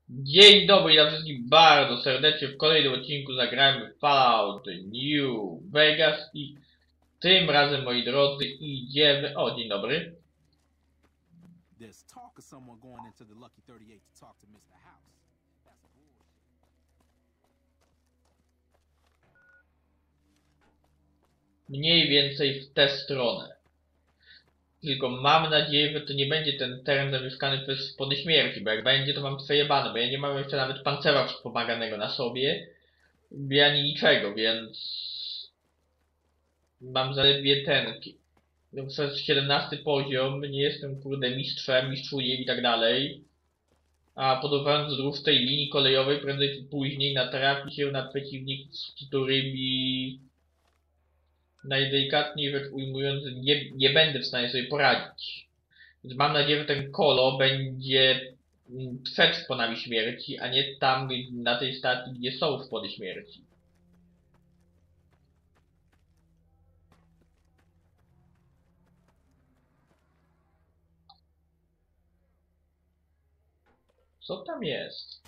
Dzień dobry, ja wszystkim bardzo serdecznie w kolejnym odcinku zagramy w Fallout New Vegas i tym razem, moi drodzy, idziemy... O, dzień dobry. There's talk of someone going into the Lucky 38 to talk to Mr. House. That's bullshit. Mniej więcej w tę stronę. Tylko mam nadzieję, że to nie będzie ten teren zamieszkany przez spody śmierci, bo jak będzie, to mam przejebane, bo ja nie mam jeszcze nawet pancerza wspomaganego na sobie, ani niczego, więc... Mam zaledwie ten... Przez 17 poziom, nie jestem kurde mistrzem, mistrzujem i tak dalej. A podążając wzdłuż tej linii kolejowej, prędzej czy później natrafi się na przeciwników, z którymi najdelikatniej rzecz ujmując nie będę w stanie sobie poradzić. Więc mam nadzieję, że ten kolo będzie przed sponami śmierci, a nie tam na tej stacji, gdzie są spody śmierci. Co tam jest?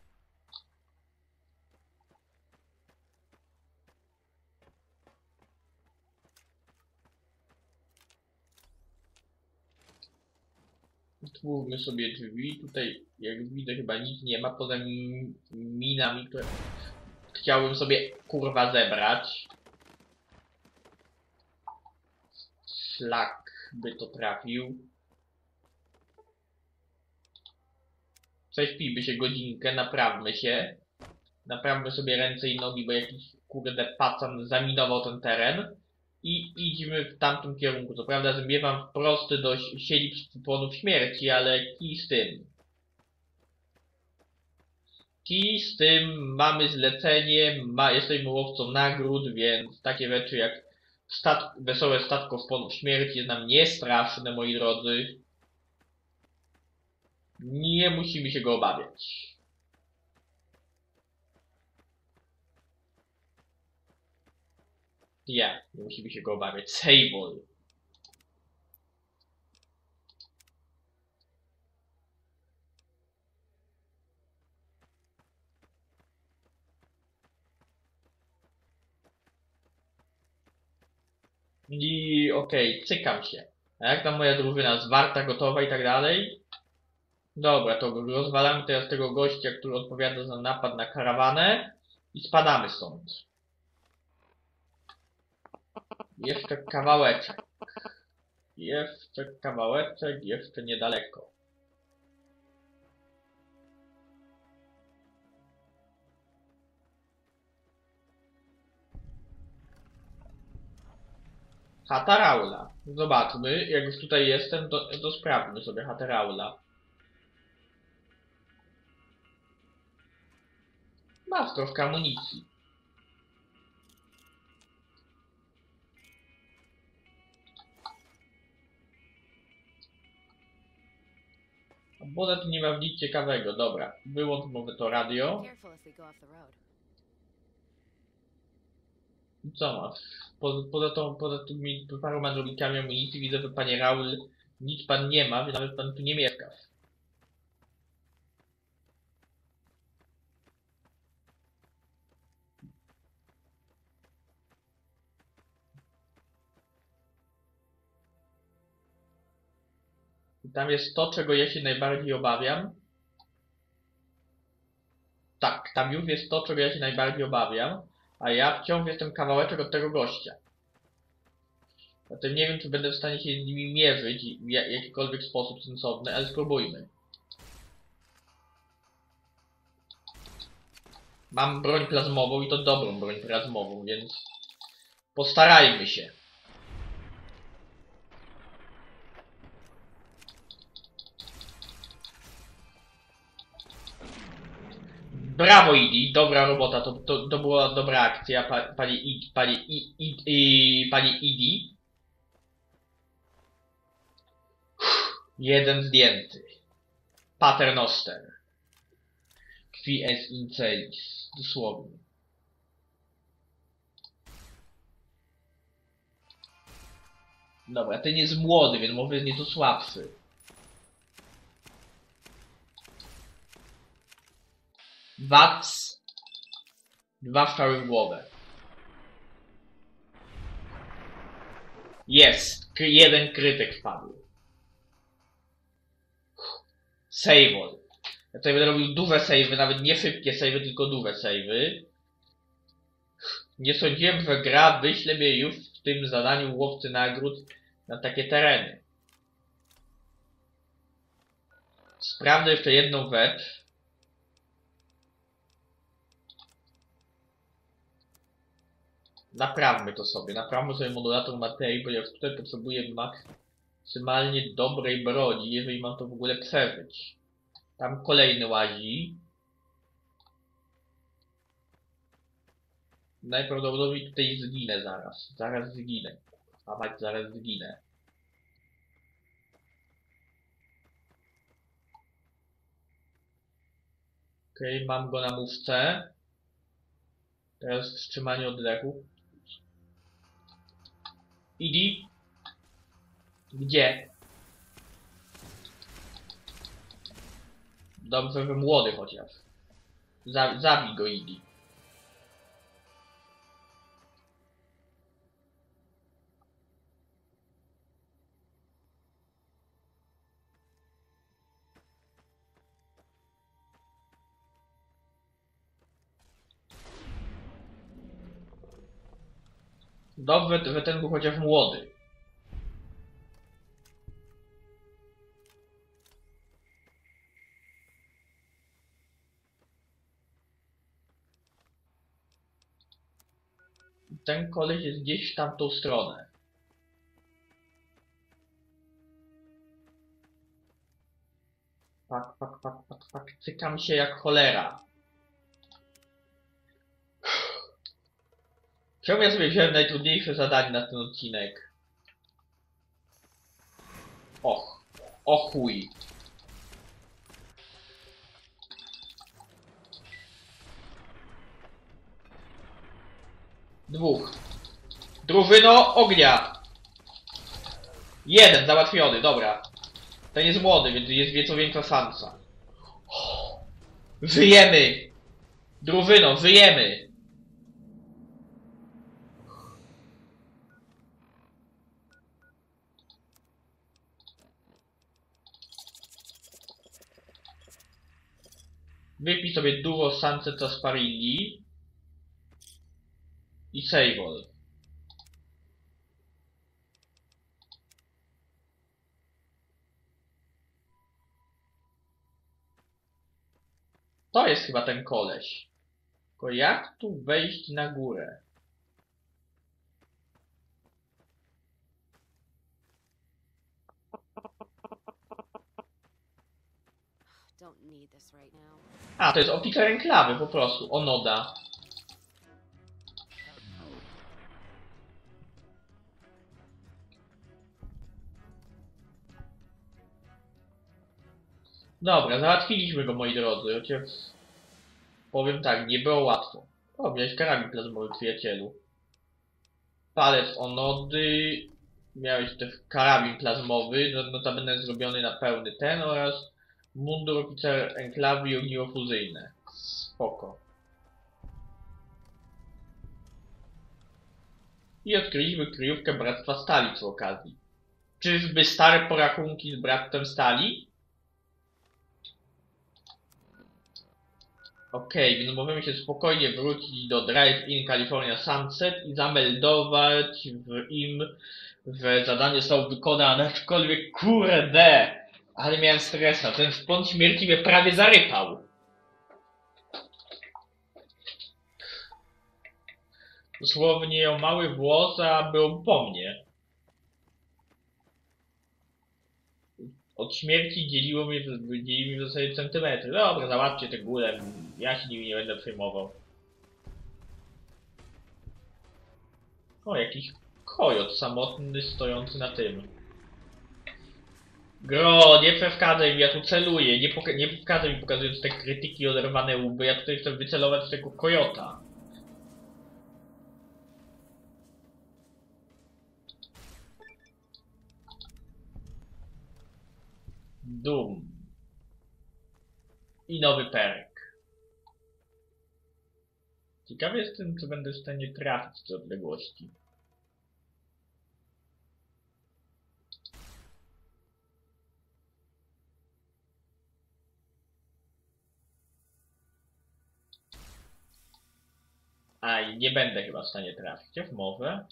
Otwórzmy sobie drzwi. Tutaj, jak widzę, chyba nic nie ma poza minami, które chciałbym sobie kurwa zebrać. Szlak by to trafił. Prześpijmy się godzinkę, naprawmy się. Naprawmy sobie ręce i nogi, bo jakiś kurde pacan zaminował ten teren. I idźmy w tamtym kierunku. Co prawda zmierzam wprost do siedzib płonów śmierci, ale kij z tym. Kij z tym, mamy zlecenie, jesteśmy łowcą nagród, więc takie rzeczy jak wesołe statko w płonów śmierci jest nam niestraszne, moi drodzy. Nie musimy się go obawiać. Nie musimy się go obawiać. Sable. I okej, cykam się. A jak tam moja drużyna? Zwarta, gotowa i tak dalej? Dobra, to rozwalamy teraz tego gościa, który odpowiada za napad na karawanę i spadamy stąd. Jeszcze kawałeczek. Jeszcze kawałeczek, jeszcze niedaleko. Chata Raula. Zobaczmy, jak już tutaj jestem, to sprawdźmy sobie chatę Raula. Masz troszkę amunicji. Bo tu nie ma w nic ciekawego. Dobra, wyłącz może to radio. I co masz? Poza tymi paroma drobnikami amunicji widzę, że panie Raul nic pan nie ma, więc nawet pan tu nie mieszkasz. I tam jest to, czego ja się najbardziej obawiam. Tak, tam już jest to, czego ja się najbardziej obawiam. A ja wciąż jestem kawałeczek od tego gościa. Zatem nie wiem, czy będę w stanie się z nimi mierzyć w jakikolwiek sposób sensowny, ale spróbujmy. Mam broń plazmową i to dobrą broń plazmową, więc postarajmy się. Brawo, Idi, dobra robota, to była dobra akcja, pani Idi. Jeden zdjęty. Paternoster. Quies incelis. Dosłownie. Dobra, ten jest młody, więc może jest nieco słabszy. Wac. 2 strzały w głowę. Jest. Jeden krytyk wpadł. Save'ol. Ja tutaj będę robił duże save'y, nawet nie szybkie save'y, tylko duże save'y. Nie sądziłem, że gra wyśle mnie już w tym zadaniu łowcy nagród na takie tereny. Sprawdzę jeszcze jedną rzecz. Naprawmy to sobie. Naprawmy sobie modulator materii, ponieważ tutaj potrzebuję maksymalnie dobrej broni, jeżeli mam to w ogóle przeżyć. Tam kolejny łazi. Najprawdopodobniej tutaj zginę zaraz. Zaraz zginę. A mać, zaraz zginę. Okej, mam go na mówce. Teraz wstrzymanie oddechu. Idi. Gdzie? Dobrze, że młody chociaż. Zabij go, Idi. Dobrze, że ten był chociaż młody. Ten koleś jest gdzieś w tamtą stronę. Pak. Cykam się jak cholera. Czemu ja sobie wziąłem najtrudniejsze zadanie na ten odcinek? Och. O chuj. Dwóch. Drużyno ognia. Jeden załatwiony, dobra. Ten jest młody, więc jest nieco większa szansa. Żyjemy! Drużyno, żyjemy! Wypij sobie dużo Sunset Sarsaparilli i Save'ol. To jest chyba ten koleś. Tylko jak tu wejść na górę? A, to jest oficer enklawy po prostu. Onoda. Dobra, załatwiliśmy go, moi drodzy. Chociaż powiem tak, nie było łatwo. O, miałeś karabin plazmowy, przyjacielu. Palec onody. Miałeś też karabin plazmowy, notabene zrobiony na pełny ten oraz mundur oficer enklawy i ogniwo fuzyjne. Spoko. I odkryliśmy kryjówkę Bractwa Stali przy okazji. Czyżby stare porachunki z Bractwem Stali? Okej, więc możemy się spokojnie wrócić do Drive-In California Sunset i zameldować im, że zadanie zostało wykonane, aczkolwiek kurde, ale miałem stresa, ten szpon śmierci mnie prawie zarypał. Dosłownie o mały włos, a był po mnie. Od śmierci dzieliło mnie w zasadzie centymetry. Dobra, załatwcie tę górę, ja się nimi nie będę przejmował. O, jakiś kojot samotny stojący na tym. Gro, nie przeszkadzaj mi, ja tu celuję, nie przeszkadzaj mi pokazując te krytyki oderwane łby, ja tutaj chcę wycelować w tego kojota. Doom. I nowy perk. Ciekawy jestem, czy będę w stanie trafić z odległości. Aj, nie będę chyba w stanie trafić. Jak może?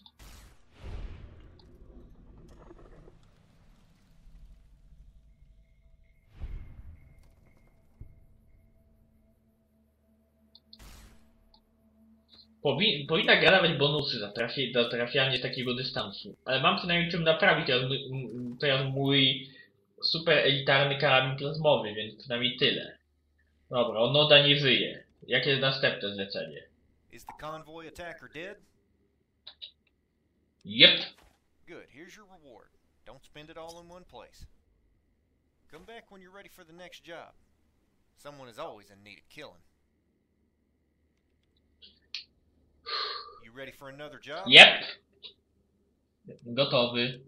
Powinna gra dawać bonusy za trafianie takiego dystansu. Ale mam przynajmniej czym naprawić teraz mój super elitarny karabin plazmowy, więc przynajmniej tyle. Dobra, Onoda nie żyje. Jakie jest następne zlecenie? Is the convoy attacker dead? Yep. Good, here's your reward. Don't spend it all in one place. Come back when you're ready for the next job. Someone is always in need of killing. You ready for another job? Yep. Gotowy.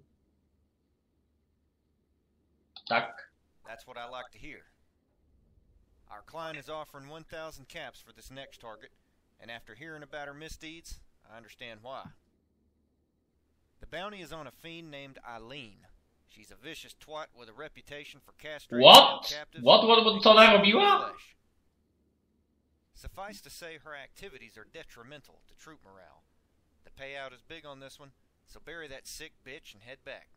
Tak. That's what I like to hear. Our client is offering 1,000 caps for this next target, and after hearing about her misdeeds, I understand why. The bounty is on a fiend named Eileen. She's a vicious twat with a reputation for castrating male captives. What? Co ona robiła? flesh. Suffice to say, her activities are detrimental to troop morale. The payout is big on this one, so bury that sick bitch and head back.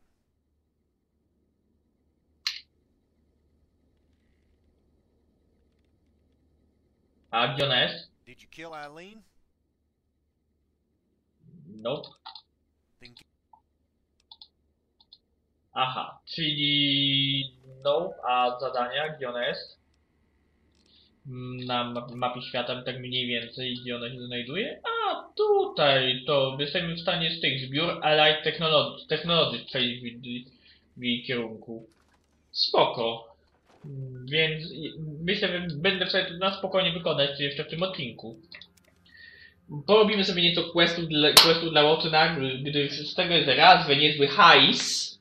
A gdzie ona jest? Did you kill Eileen? Nope. Then Aha, czyli no, a zadania, gdzie ona jest? Na mapie świata tak mniej więcej, gdzie ona się znajduje? A, tutaj, to jesteśmy w stanie z tych zbiór Allied Technologies przejść w jej kierunku. Spoko. Więc myślę, że będę w stanie to na spokojnie wykonać jeszcze w tym odcinku. Porobimy sobie nieco questów dla Łotna, gdyż z tego jest raz, że niezły hajs.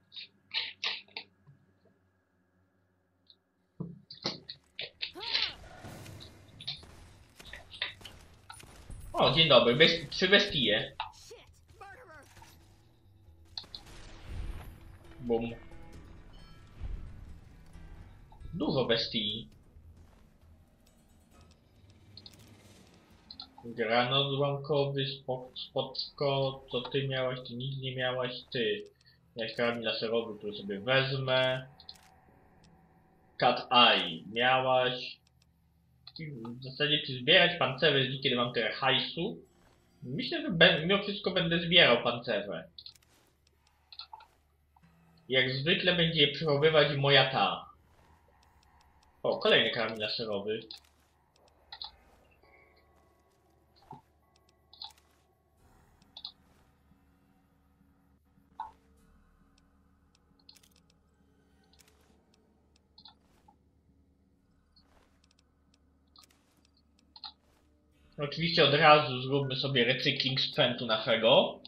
O, dzień dobry, 3 bestie. Bum. Dużo bestii. Granat złamkowy, spotko, co ty miałaś, ty nic nie miałaś, ty. Miałeś karabin laserowy, który sobie wezmę. Cat Eye miałaś. I w zasadzie czy zbierać pancerze, kiedy mam tyle hajsu? Myślę, że mimo wszystko będę zbierał pancerze. Jak zwykle będzie je przechowywać moja ta. O, kolejny karabin laserowy. Oczywiście od razu zróbmy sobie recykling sprzętu naszego.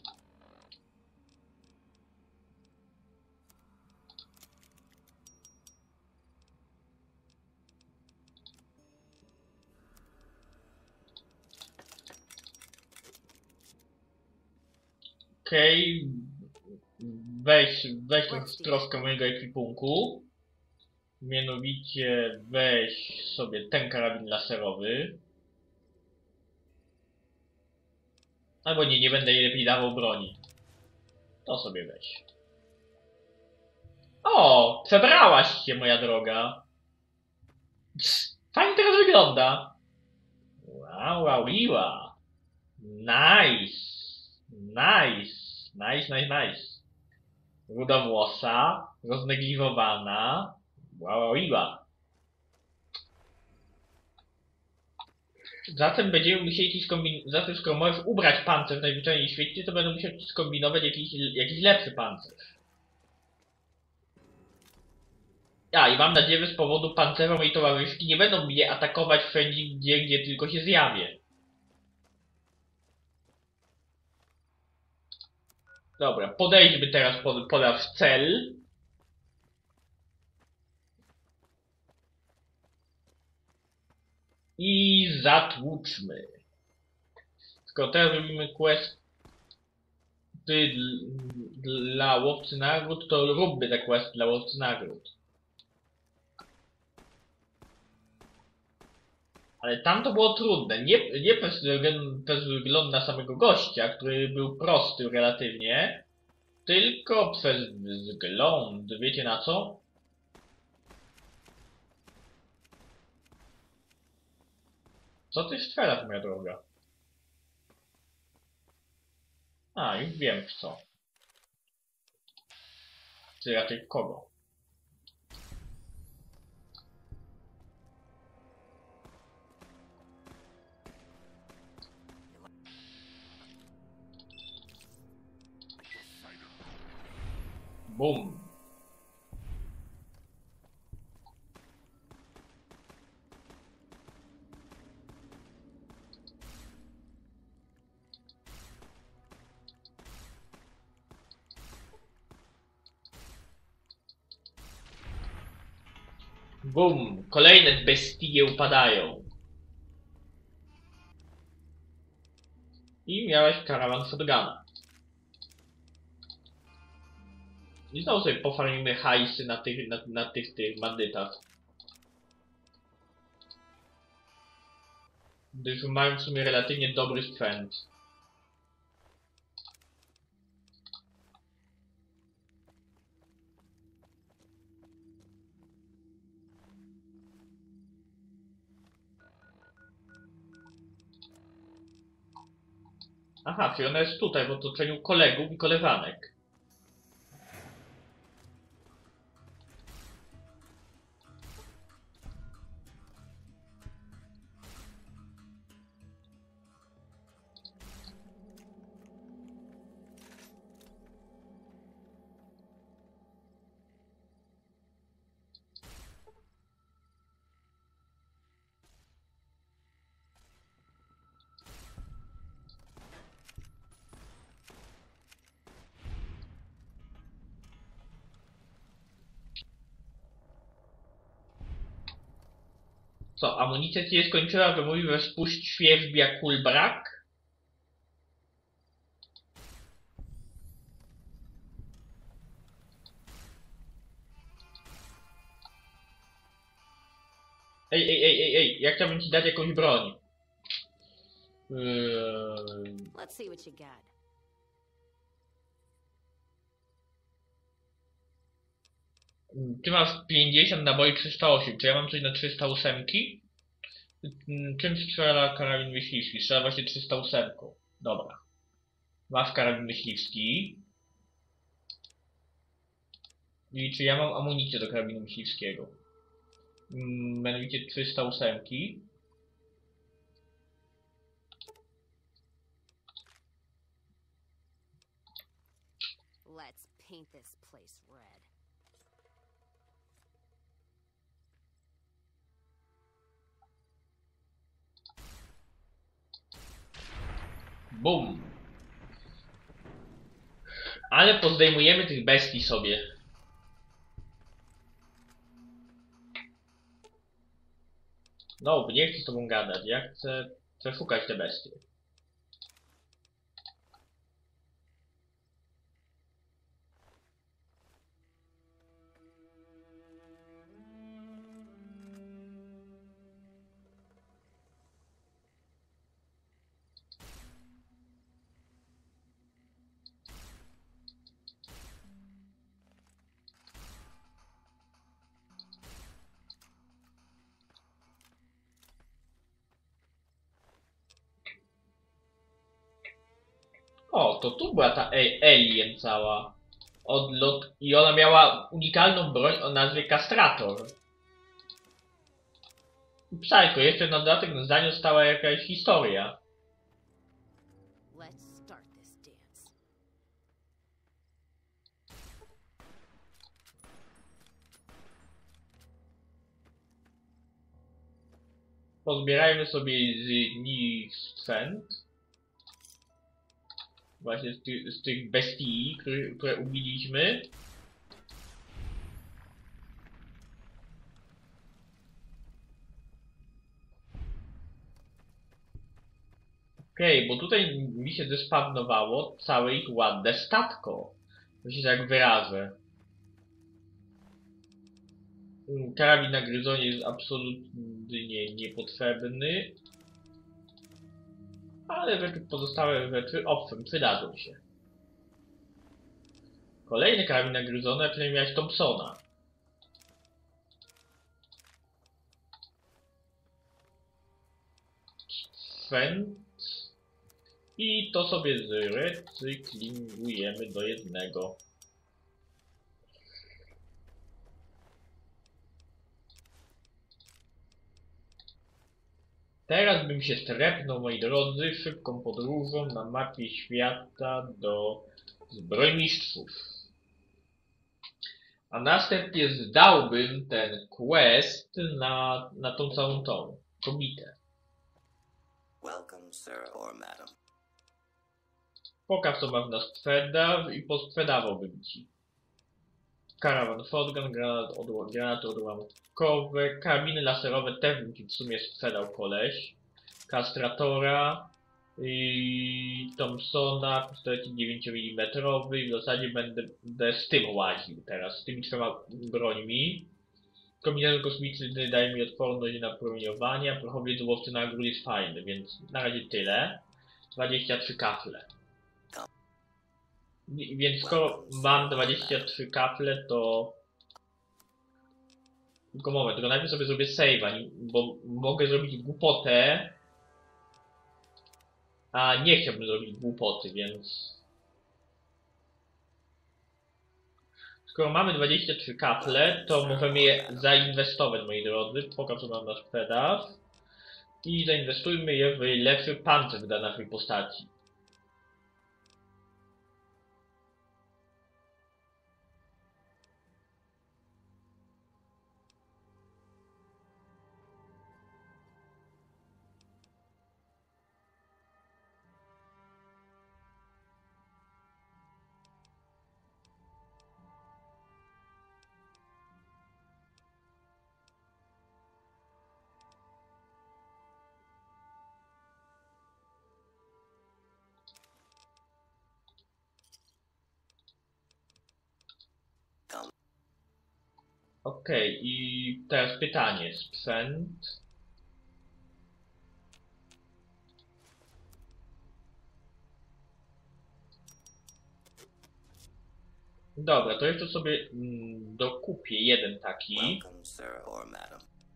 Okej. Weź troszkę mojego ekwipunku. Mianowicie weź sobie ten karabin laserowy. Albo nie będę jej lepiej dawał broni. To sobie weź. O! Przebrałaś się, moja droga. Fajnie teraz wygląda. Wow, wow, iła. Nice. Ruda włosa, roznegliżowana. Wow, iła. Zatem będziemy musieli zatem skoro możesz ubrać pancerz w najzwyczajniej w świecie, to będę musiał ci skombinować jakiś lepszy pancerz. I mam nadzieję, że z powodu pancerza mojej towarzyszki nie będą mnie atakować wszędzie, gdzie tylko się zjawię. Dobra, podejdźmy teraz pod nasz cel. I zatłuczmy. Skoro teraz robimy quest dla łowcy nagród, to róbmy te quest dla łowcy nagród. Ale tam to było trudne. Nie przez wygląd na samego gościa, który był prosty relatywnie, tylko przez wzgląd. Wiecie na co? Co ty strzelasz, moja droga? A, już wiem w co. Czy raczej w kogo. Bum. Bum. Kolejne bestie upadają. I miałeś karawan shotguna. I znowu sobie pofarmimy hajsy na tych bandytach. Gdyż mają w sumie relatywnie dobry sprzęt. Aha, czyli ona jest tutaj w otoczeniu kolegów i koleżanek. Co, amunicja ci się skończyła, że mówisz, że spuść świeżbi jak kul brak? Ej, ja chciałbym ci dać jakąś broń. Let's see what you got. Ty masz 50 naboi 308, czy ja mam coś na 308? Czym strzela karabin myśliwski? Strzela właśnie 308. Dobra. Masz karabin myśliwski. I czy ja mam amunicję do karabinu myśliwskiego? Mianowicie 308. Let's paint this place red. Bum. Ale pozdejmujemy tych bestii sobie. No, nie chcę z tobą gadać. Ja chcę przeszukać te bestie. O, to tu była ta alien cała. Odlot. I ona miała unikalną broń o nazwie Kastrator. Psycho, jeszcze na dodatek na zdaniu stała jakaś historia. Let's start this dance. Pozbierajmy sobie z nich sprzęt. Właśnie z tych bestii, które ubiliśmy. Okej, bo tutaj mi się zespawnowało całe ich ładne statko. To się tak wyrażę. Karabin na gryzonie jest absolutnie niepotrzebny. Ale pozostałe rzeczy, owszem, przydadzą się. Kolejny karabin na gryzona, przynajmniej miałeś Thompsona. Sprzęt. I to sobie zrecyklingujemy do jednego. Teraz bym się strepnął, moi drodzy, szybką podróżą na mapie świata do zbrojmistrzów. A następnie zdałbym ten quest na tą całą tą komitę. Welcome, sir or madam. Pokaż co masz na sprzedaż i posprzedawałbym ci. Karawan shotgun, granaty odłamkowe, karabiny laserowe też bym ci w sumie sprzedał koleś. Kastratora, Thompsona, pistoleci 9 mm i w zasadzie będę z tym łaził teraz, z tymi trzema brońmi. Kombinezon kosmiczny daje mi odporność na promieniowania, prochowiec łowcy nagród jest fajny, więc na razie tyle. 23 kafle. Więc skoro mam 23 kafle, to... Tylko moment, tylko najpierw sobie zrobię save'a, bo mogę zrobić głupotę. A nie chciałbym zrobić głupoty, więc... Skoro mamy 23 kafle, to możemy je zainwestować, moi drodzy. Pokaż co mam na sprzedaż. I zainwestujmy je w lepszy pancerz dla naszej postaci. Okej, i teraz pytanie. Sprzęt. Dobra, to jeszcze sobie dokupię jeden taki. Welcome, sir or madam.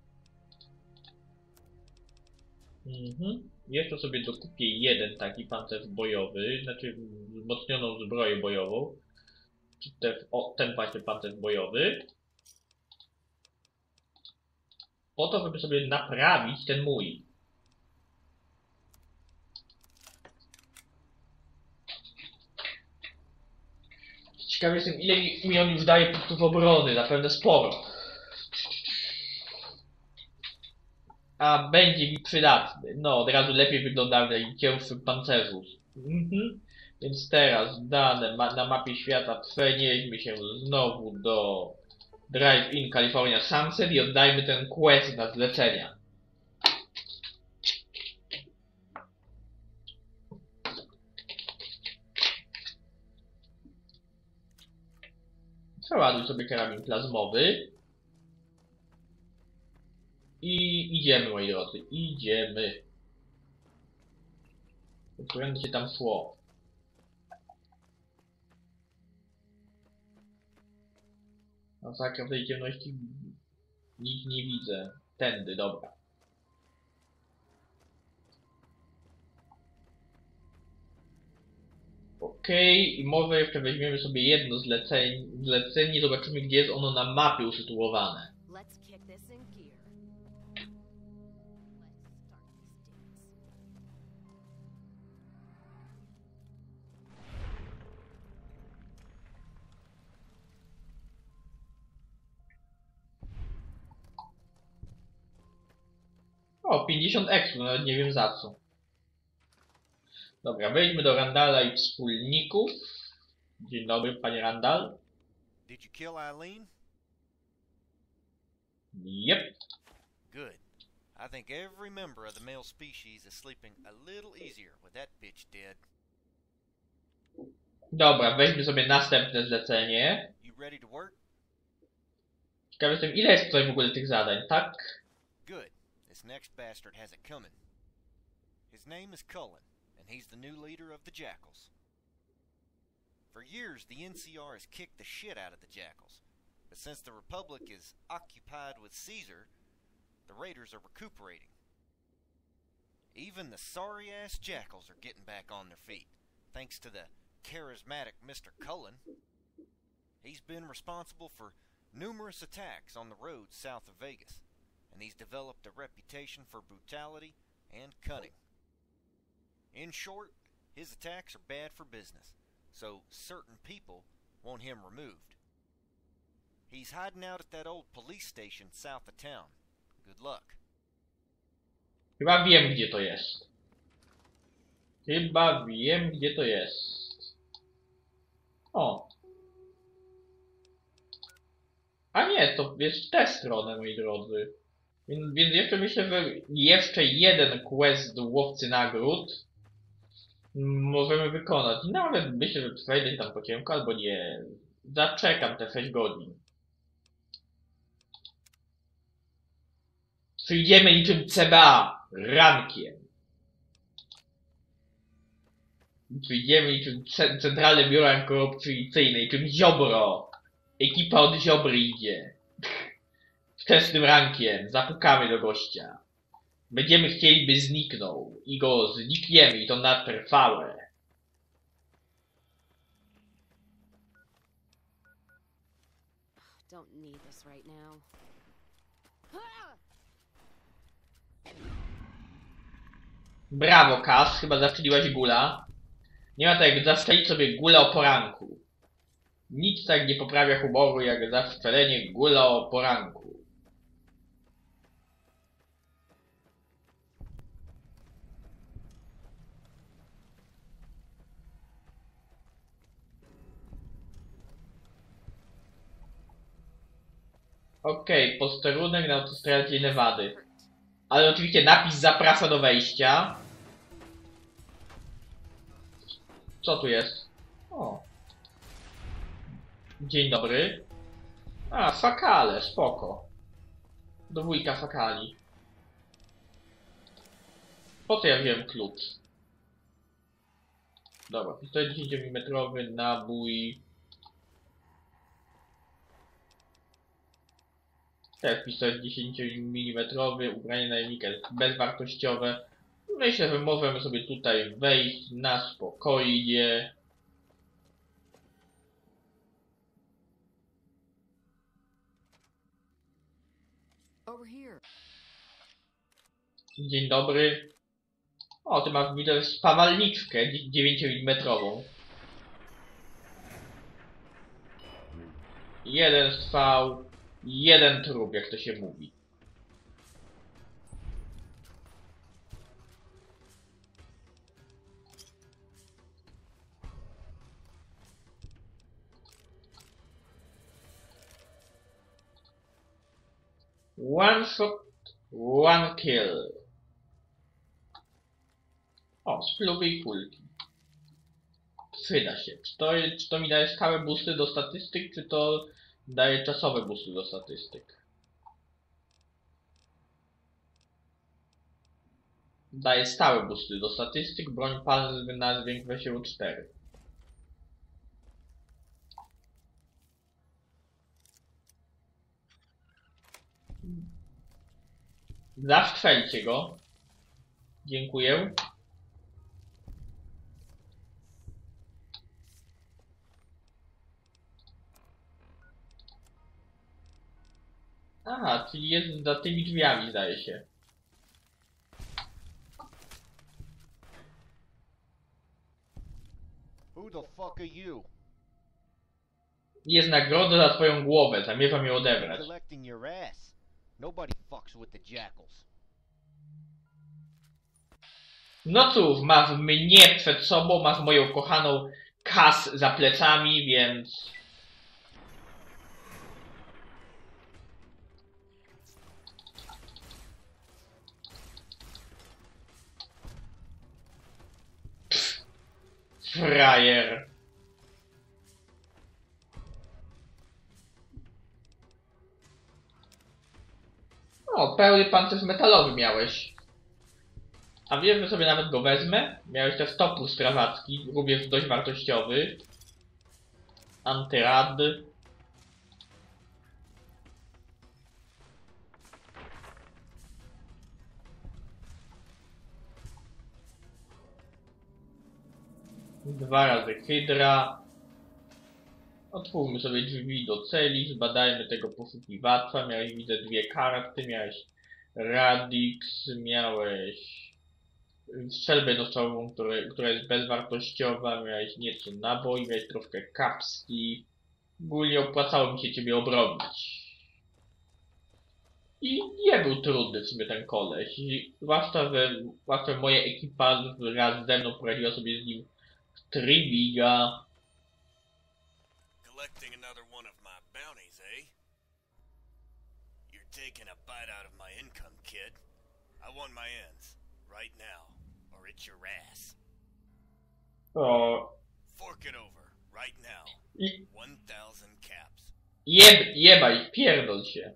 Jeszcze sobie dokupię jeden taki pancerz bojowy, znaczy wzmocnioną zbroję bojową. Czy ten właśnie pancerz bojowy. Po to, żeby sobie naprawić ten mój. Ciekawy jestem, ile mi on już daje punktów obrony, zapewne sporo. A będzie mi przydatny. No, od razu lepiej wygląda w cięższym pancerzu. Więc teraz dane na mapie świata przenieśmy się znowu do Drive-In California Sunset i oddajmy ten quest na zlecenia. Przeładuj sobie karabin plazmowy. I idziemy, moi drodzy, idziemy. Którędy się tam szło? Masakra w tej ciemności nic nie widzę. Tędy, dobra. Okej, i może jeszcze weźmiemy sobie jedno zlecenie i zobaczymy, gdzie jest ono na mapie usytuowane. Let's kick this in gear. Let's start this dance. O, 50 eksów, nawet nie wiem za co. Dobra, wejdźmy do Randala i wspólników. Dzień dobry, panie Randall. Did you kill Eileen? Yep. Good. I think every member of the male species is sleeping a little easier with that bitch dead. Dobra, weźmy sobie następne zlecenie. You ready to work? Ciekawy jestem, ile jest tutaj w ogóle tych zadań, tak? Good. This next bastard has it coming. His name is Cullen, and he's the new leader of the Jackals. For years, the NCR has kicked the shit out of the Jackals, but since the Republic is occupied with Caesar, the Raiders are recuperating. Even the sorry-ass Jackals are getting back on their feet, thanks to the charismatic Mr. Cullen. He's been responsible for numerous attacks on the roads south of Vegas, and he's developed a reputation for brutality and cunning. In short, his attacks are bad for business, so certain people want him removed. He's hiding out at that old police station south of town. Good luck. Chyba wiem, gdzie to jest. Chyba wiem, gdzie to jest. O. A nie, to jest w tę stronę, moi drodzy. Więc jeszcze myślę, że jeszcze jeden quest łowcy nagród możemy wykonać. I nawet myślę, że przejdę tam po ciemku, albo nie. Zaczekam te 6 godzin. Przyjdziemy niczym CBA rankiem. Przyjdziemy niczym Centralne Biuro Antykorupcyjne, niczym Ziobro. Ekipa od Ziobry idzie. Wczesnym rankiem zapukamy do gościa. Będziemy chcieli, by zniknął. I go znikniemy, i to na trwałe. Don't need this right now. Brawo, Kas, chyba zastrzeliłaś gula. Nie ma tak jak zastrzelić sobie gula o poranku. Nic tak nie poprawia humoru jak zastrzelenie gula o poranku. Okej, posterunek na autostradzie Nevady. Ale oczywiście napis zaprasza do wejścia. Co tu jest? O. Dzień dobry. A, fakale, spoko. Do wujka fakali. Po co ja wziąłem klucz? Dobra, pistolet 10 mm, nabój. Też pistolet 10 mm, ubranie najemnika jest bezwartościowe. Myślę, że możemy sobie tutaj wejść na spokojnie. Over here. Dzień dobry. O, ty masz widzę spawalniczkę 9 mm. Jeden strzał, jeden trup, jak to się mówi. One shot, one kill. O, spluwy i kulki. Przyda się. Czy to mi daje stałe boosty do statystyk, czy to daje czasowe boosty do statystyk? Daje stałe boosty do statystyk, broń palna zwiększa się o 4. Zastrzelcie go. Dziękuję. Aha, czyli jest za tymi drzwiami, zdaje się. Who the fuck are you? Jest nagroda za twoją głowę, zamierzam ją odebrać. Collecting your ass. Nobody fucks with the Jackals. No cóż, masz mnie przed sobą, masz moją kochaną Kas za plecami, więc... Frajer. O, pełny pancerz metalowy miałeś. A wiesz, że sobie nawet go wezmę? Miałeś też topór strawacki, również dość wartościowy. Antyrad. Dwa razy hydra. Otwórzmy sobie drzwi do celi, zbadajmy tego poszukiwacza. Miałeś, widzę, dwie karty, miałeś Radix, miałeś strzelbę jednostrzałową, która jest bezwartościowa, miałeś nieco naboi, miałeś troszkę kapsli. Ogólnie opłacało mi się ciebie obronić. I nie był trudny w sumie ten koleś. Zwłaszcza, że moja ekipa wraz ze mną poradziła sobie z nim w Tribiga. Collecting another one of my bounties, eh? You're taking a bite out of my income, kid. I want my ends, right now, or it's your ass. O, Fork it over, right now. 1,000 caps. jebaj, pierdol się.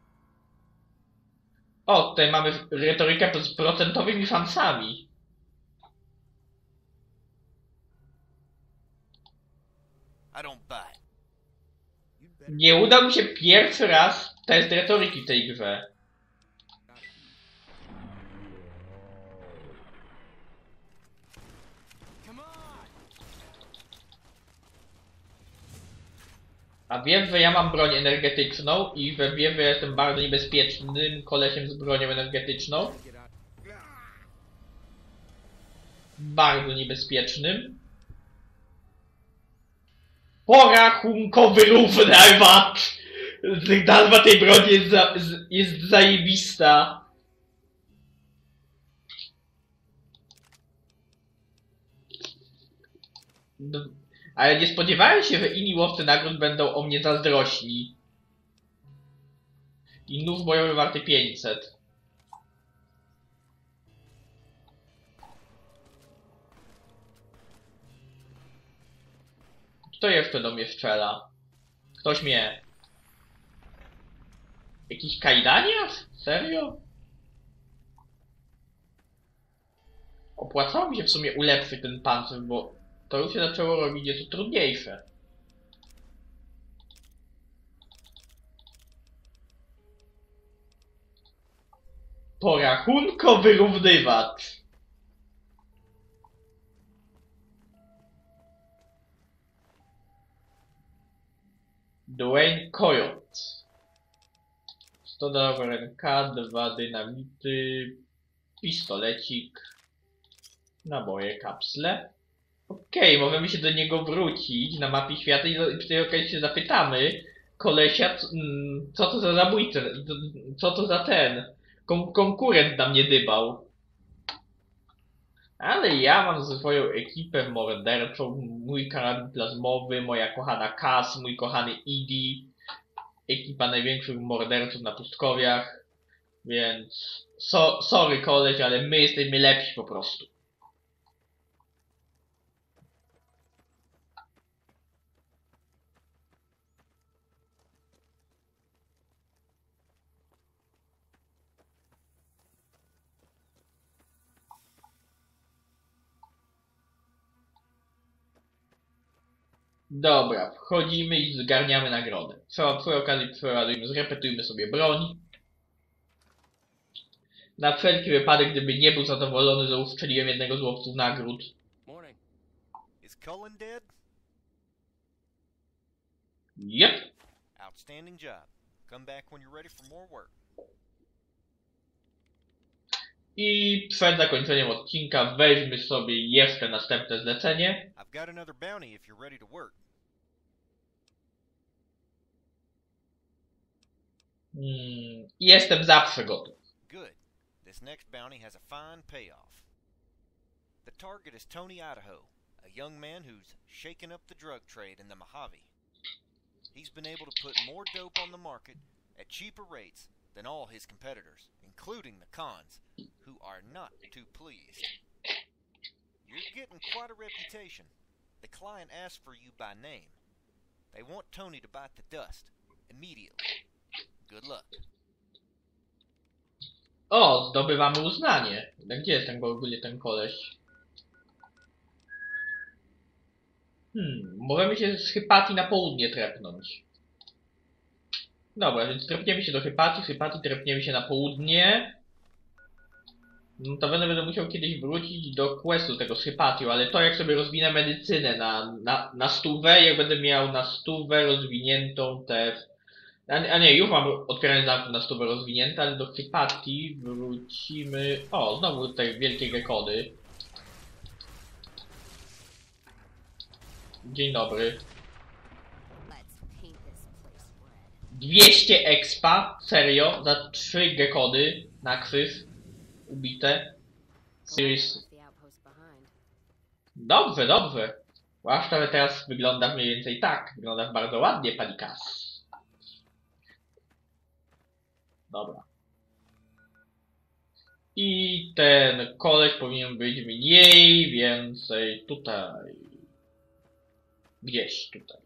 O, tutaj mamy retorykę z procentowymi szansami. I don't buy it. Nie udał mi się pierwszy raz test retoryki w tej grze. A wiem, że ja mam broń energetyczną i że wiem, że jestem bardzo niebezpiecznym kolesiem z bronią energetyczną. Bardzo niebezpiecznym. Porachunkowy równewacz! Nazwa tej broni jest zajebista. Ale nie spodziewałem się, że inni łowcy nagród będą o mnie zazdrośni. I nóż bojowy warty 500. Kto jeszcze do mnie strzela? Ktoś mnie... Jakiś kajdaniarz? Serio? Opłacało mi się w sumie ulepszyć ten pancerz, bo to już się zaczęło robić nieco trudniejsze. Porachunkowy równywacz. Dwayne Coyote. 100 dolarów RNK, 2 dynamity, pistolecik, naboje, kapsle. Okej, możemy się do niego wrócić na mapie świata i przy tej okazji się zapytamy kolesia, co to za zabójca, co to za ten konkurent na mnie dybał. Ale ja mam swoją ekipę morderczą, mój karabin plazmowy, moja kochana Cass, mój kochany Edie, ekipa największych morderców na pustkowiach, więc sorry koleś, ale my jesteśmy lepsi po prostu. Dobra, wchodzimy i zgarniamy nagrodę. Przy okazji zrepetujmy sobie broń. Na wszelki wypadek, gdyby nie był zadowolony, że ustrzeliłem jednego z łowców nagród. Morning. Is Cullen dead? Yep. Outstanding job. Come back when you're ready for more work. I przed zakończeniem odcinka weźmy sobie jeszcze następne zlecenie. I've got another bounty if you're ready to work. Jestem zawsze gotów. Good. This next bounty has a fine payoff. The target is Tony Idaho, a young man who's shaken up the drug trade in the Mojave. He's been able to put more dope on the market at cheaper rates than all his competitors, including the cons, who are not too pleased. You're getting quite a reputation, The client asked for you by name. They want Tony to bite the dust. Immediately. Good luck. O, zdobywamy uznanie. Gdzie jest ten w ogóle ten koleś? Możemy się z Hypatii na południe trepnąć. Dobra, więc trepniemy się do Hypatii, z Hypatii trepniemy się na południe. No to będę musiał kiedyś wrócić do questu tego z Hypatią, ale to jak sobie rozwinę medycynę na 100, jak będę miał na 100 rozwiniętą te... A nie, już mam otwieranie zamków na 100 rozwinięte, ale do Hypatii wrócimy... O, znowu te wielkie gekody. Dzień dobry. 200 expa? Serio? Za 3 gekody na krzyż ubite? Series. Dobrze, dobrze. Zwłaszcza, że teraz wygląda mniej więcej tak. Wygląda bardzo ładnie, Panikas. Dobra. I ten koleś powinien być mniej więcej tutaj. Gdzieś tutaj.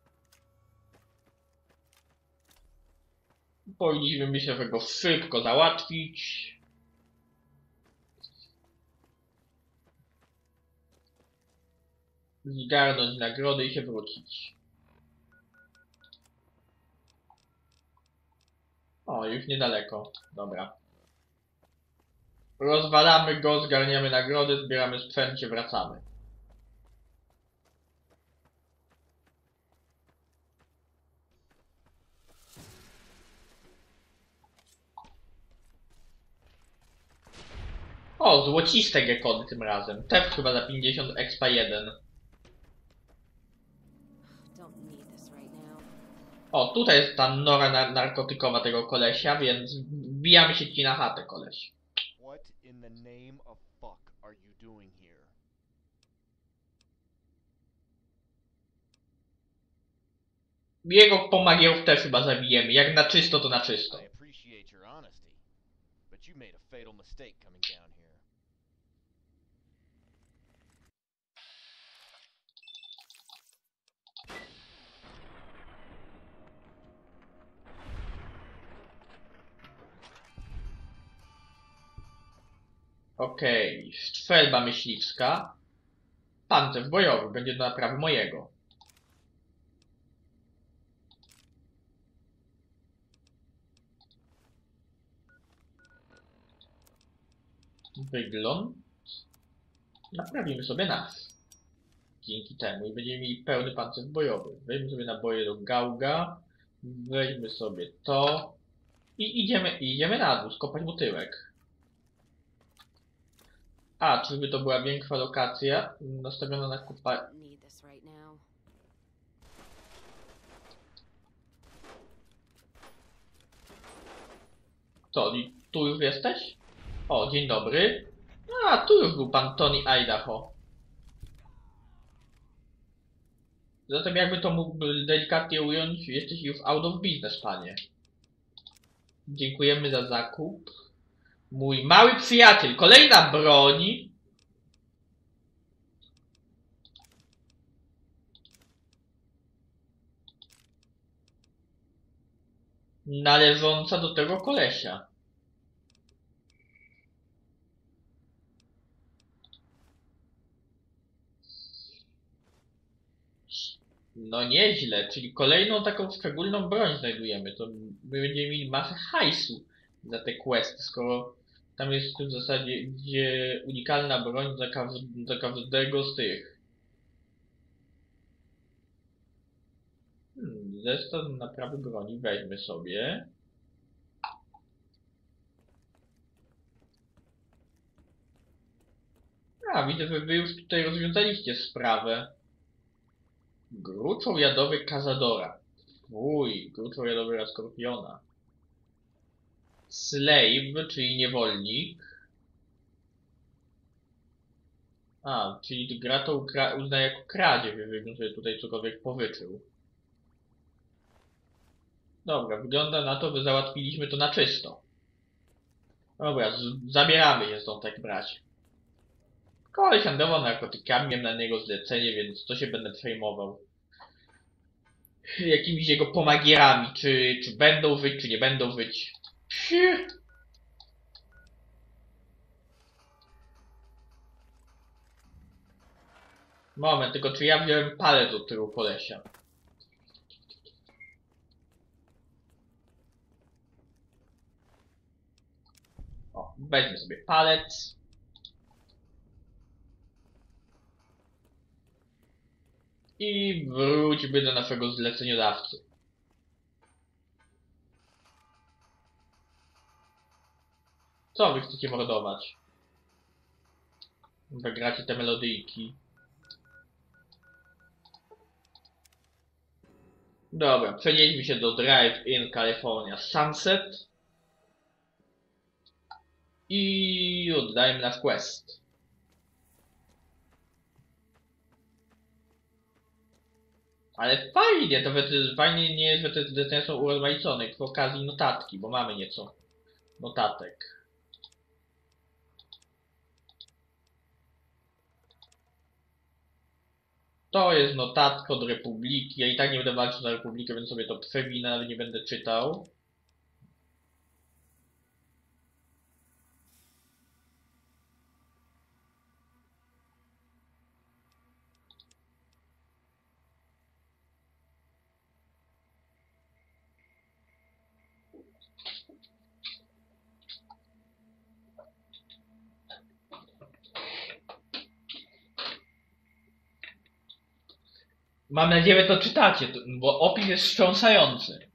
Powinniśmy, myślę, że go szybko załatwić. Zgarnąć nagrody i się wrócić. O, już niedaleko. Dobra. Rozwalamy go, zgarniamy nagrody, zbieramy sprzęt, wracamy. O, złociste gekody tym razem. Też chyba za 50 expa 1. O, tutaj jest ta nora narkotykowa tego kolesia, więc wbijamy się ci na chatę, koleś. What in the name of fuck are you doing here? Jego pomagierów też chyba zabijemy. Jak na czysto, to na czysto. I appreciate your honesty, but you made a fatal mistake coming down here. Okej, strzelba myśliwska. Pancerz bojowy, będzie do naprawy mojego. Wygląd. Naprawimy sobie nasz. Dzięki temu i będziemy mieli pełny pancerz bojowy. Weźmy sobie naboje do gałga. Weźmy sobie to. I idziemy na dół, skopać mu tyłek. A, czyżby to była większa lokacja nastawiona na kopanie? Co, tu już jesteś? O, dzień dobry. A, tu już był pan Tony Idaho. Zatem jakby to mógł delikatnie ująć, jesteś już out of business, panie. Dziękujemy za zakup. Mój mały przyjaciel, kolejna broń. Należąca do tego kolesia. No nieźle, czyli kolejną taką szczególną broń znajdujemy. To my będziemy mieli masę hajsu za te questy, skoro tam jest w zasadzie unikalna broń za każdego z tych. Zestaw naprawy broni weźmy sobie. A, widzę, że wy już tutaj rozwiązaliście sprawę. Gruczoł jadowy Cazadora. Uj, gruczoł jadowy Skorpiona. Slave, czyli niewolnik. A, czyli gra to uznaje jako kradzież, jeżeli bym sobie tutaj cokolwiek powyczył. Dobra, wygląda na to, że załatwiliśmy to na czysto. Dobra, zabieramy się stąd, tak brać. Koleś handlował narkotykami, miałem na niego zlecenie, więc to się będę przejmował. Jakimiś jego pomagierami, czy będą wyć, czy nie będą wyć. Moment, tylko czy ja wziąłem palec od tyłu kolesia? O, weźmy sobie palec. I wróćmy do naszego zleceniodawcy. Co wy chcecie mordować? Wygracie te melodyjki. Dobra, przenieśmy się do Drive-In California Sunset. I oddajmy nasz quest. Ale fajnie, fajnie nie jest, że te zlecenia są urozmaicone. Przy okazji notatki, bo mamy nieco notatek. To jest notatka od Republiki. Ja i tak nie będę walczył na Republikę, więc sobie to przewinę, ale nie będę czytał. Mam nadzieję, że to czytacie, bo opis jest wstrząsający.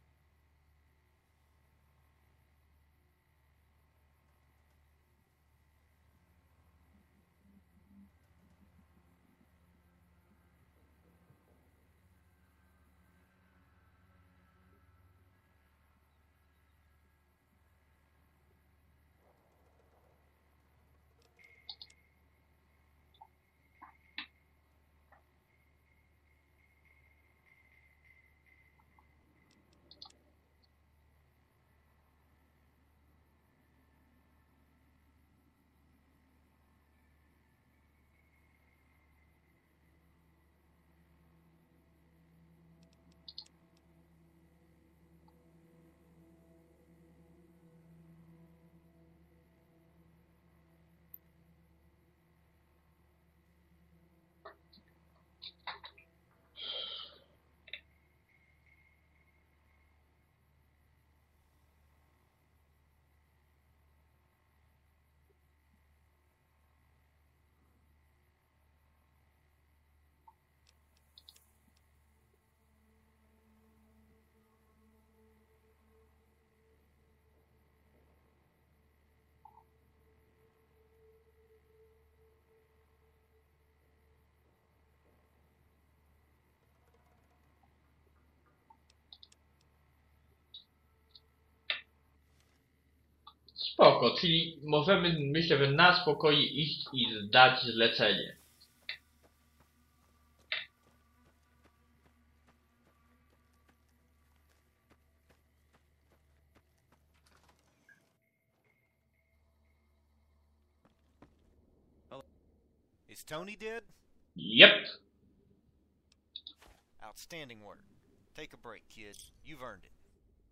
Spoko, czyli możemy, myślę, że na spokojnie iść i zdać zlecenie. Is Tony dead? Yep. Outstanding work. Take a break, kid. You've earned it.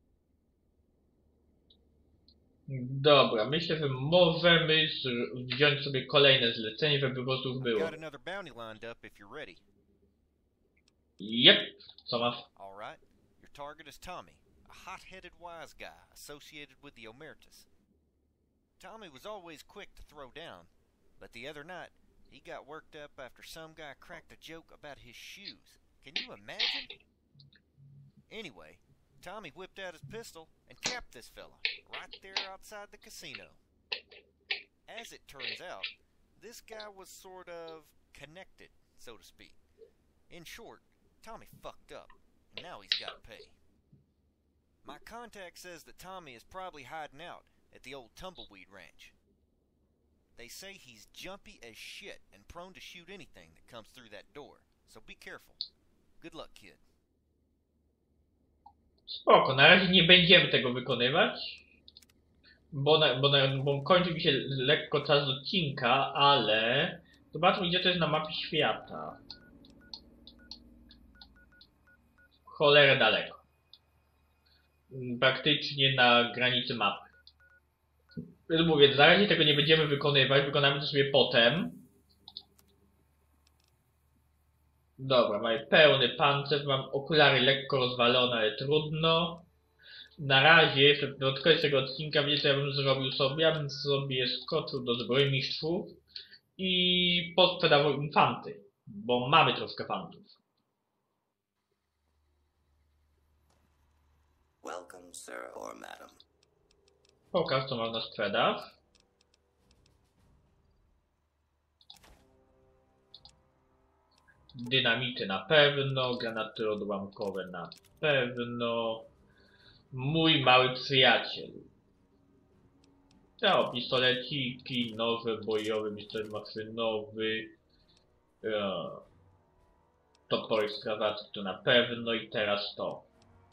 Dobra, myślę, że możemy wziąć sobie kolejne zlecenie, żeby gotów było. Got another bounty lined up if you're ready. Yep. Co masz? All right. Your target is Tommy, a hot-headed wise guy associated with the Omertas. Tommy was always quick to throw down, but the other night he got worked up after some guy cracked a joke about his shoes. Can you imagine? Anyway, Tommy whipped out his pistol and capped this fella right there outside the casino. As it turns out, this guy was sort of connected, so to speak. In short, Tommy fucked up, and now he's got to pay. My contact says that Tommy is probably hiding out at the old Tumbleweed Ranch. They say he's jumpy as shit and prone to shoot anything that comes through that door, so be careful. Good luck, kid. Spoko, na razie nie będziemy tego wykonywać. Bo kończy mi się lekko czas odcinka, ale zobaczmy, gdzie to jest na mapie świata. Cholera daleko. Praktycznie na granicy mapy. Więc mówię, na razie tego nie będziemy wykonywać, wykonamy to sobie potem. Dobra, mamy pełny pancerz, mam okulary lekko rozwalone, ale trudno. Na razie, jeszcze pod koniec tego odcinka, wiecie co ja bym zrobił sobie? Ja bym sobie skoczył do zbrojmistrzów i posprzedawał im fanty, bo mamy troszkę fantów. Welcome, sir or madam. Pokaż, co masz na sprzedaż. Dynamity na pewno, granaty odłamkowe na pewno. Mój mały przyjaciel. O, pistoleciki, nowe bojowe, pistolet maszynowy. Topory z krawaty to na pewno i teraz to.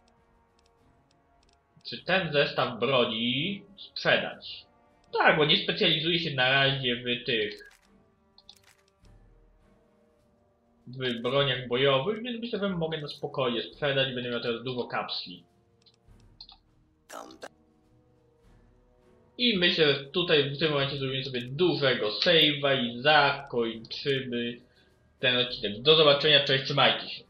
Czy ten zestaw broni sprzedać? Tak, bo nie specjalizuje się na razie w tych w broniach bojowych, więc myślę, że mogę na spokojnie sprzedać, będę miał teraz dużo kapsli. Come back. I myślę, że tutaj w tym momencie zrobimy sobie dużego save'a i zakończymy ten odcinek. Do zobaczenia, cześć, trzymajcie się.